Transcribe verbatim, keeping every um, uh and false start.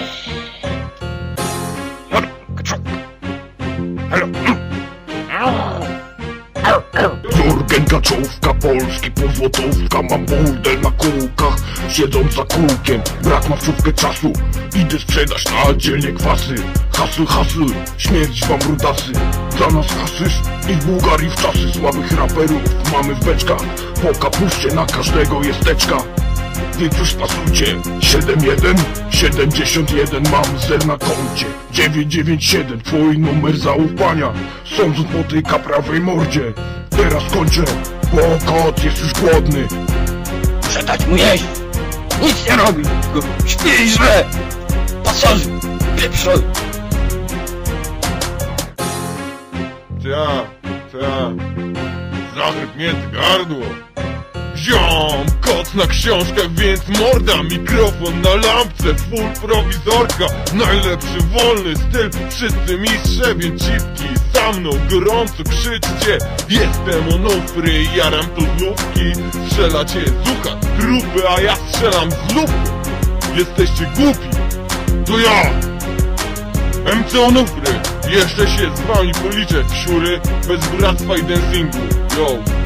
Jurgen Kaczówka, polski pozłotówka, ma burdel na kółkach, siedząc za kółkiem. Brak ma wczówkę czasu, idę sprzedać na dzielnie kwasy. Hasy, hasy, śmierć wam brudasy. Dla nas hasysz i w Bułgarii w czasy słabych raperów mamy w beczkach. Po kapuście na każdego jest teczka. Więc już pasujcie. Siedem jeden, siedemdziesiąt jeden mam zer na koncie. Dziewięć dziewięć siedem, twój numer zaufania, sądząc po tej kaprawej mordzie. Teraz kończę, bo kot jest już głodny. Muszę dać mu jeść. Nic nie robi, tylko śpi i żre. Pasażer pieprzony. Ta, ta, zachrypnięte gardło. Ziom, kot na książkach, więc morda. Mikrofon na lampce, full prowizorka. Najlepszy wolny styl, wszyscy mistrze, więc cipki za mną gorąco krzyczcie. Jestem onufry, jaram to z lufki. Strzelacie z ucha, trupy, a ja strzelam z lupy. Jesteście głupi, to ja M C Onufry. Jeszcze się z wami policzę w siury, bez bractwa i dancingu. Yo.